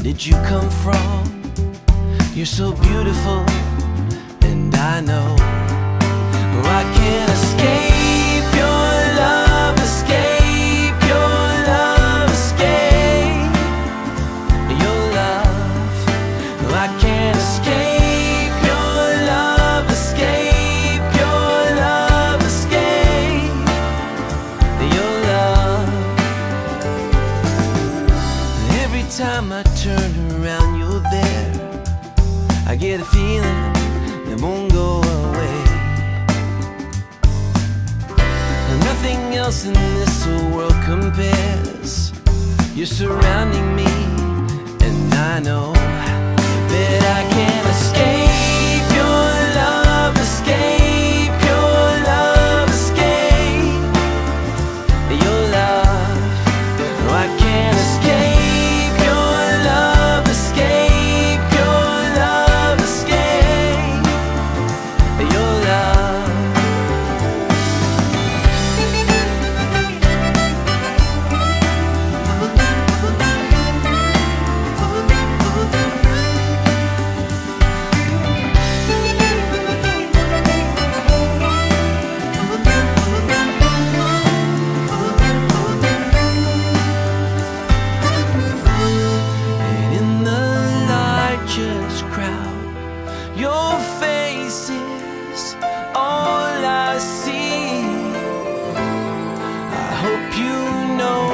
did you come from? You're so beautiful, and I know I can't escape your love, escape your love, escape your love. I can't escape your love, escape your love, escape your love. Every time I turn around, you're there. I get a feeling that won't go away. Nothing else in this whole world compares. You're surrounding me, and I know that I can't escape your love, escape your love, escape your love. No, I can't escape your love, escape your love, escape your love. Crowd, your face is all I see. I hope you know